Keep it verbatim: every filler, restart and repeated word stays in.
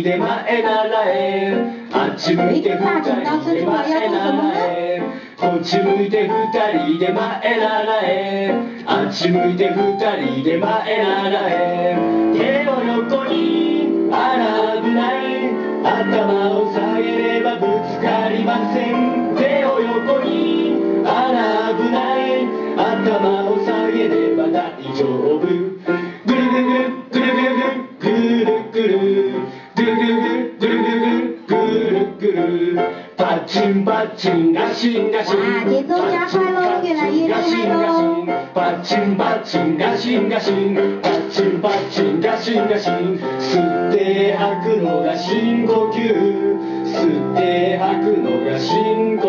人で前ならえあっち向いて二人で前ならえこっち向いて二人で前ならえあっち向いて二人で前ならえ手を横にあら危ない頭を下げればぶつかりません手を横にあら危ない頭を下げれば大丈夫ぐるぐるぐるぐるぐるぐるぐるぐるぐるぐるぐるぐるぐるぐるパチンパチンガシンガシン哇，节奏加快喽，越来越厉害喽！ パチンパチンガシンガシンパチンパチンガシンガシン吸って吐くのが深呼吸吸って吐くのが深呼吸